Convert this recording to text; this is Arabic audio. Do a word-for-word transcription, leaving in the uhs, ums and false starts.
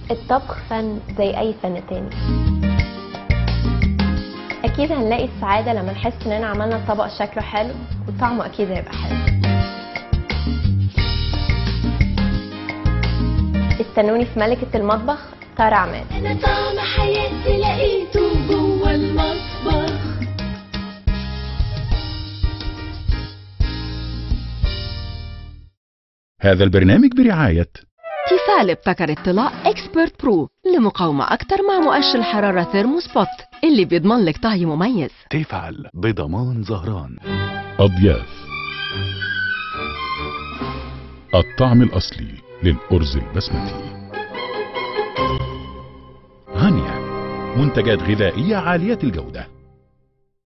الطبخ فن زي اي فن تاني. اكيد هنلاقي السعادة لما نحس اننا عملنا طبق شكله حلو وطعمه اكيد هيبقى حلو. استنوني في ملكة المطبخ سارة عماد. انا طعم حياتي لقيته جوه المطبخ. هذا البرنامج برعاية تيفال ابتكر الطلاء اكسبرت برو لمقاومة أكتر مع مؤشر الحرارة ثيرموسبوت اللي بيضمن لك طهي مميز. تفعل بضمان زهران. أضياف الطعم الأصلي للأرز البسمتي. هانيا منتجات غذائية عالية الجودة.